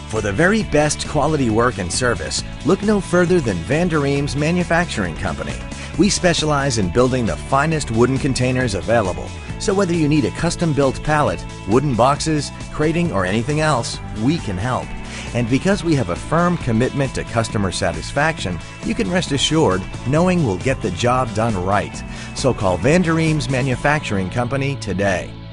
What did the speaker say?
For the very best quality work and service, look no further than Vandereems Manufacturing Company. We specialize in building the finest wooden containers available. So whether you need a custom-built pallet, wooden boxes, crating, or anything else, we can help. And because we have a firm commitment to customer satisfaction, you can rest assured knowing we'll get the job done right. So call Vandereems Manufacturing Company today.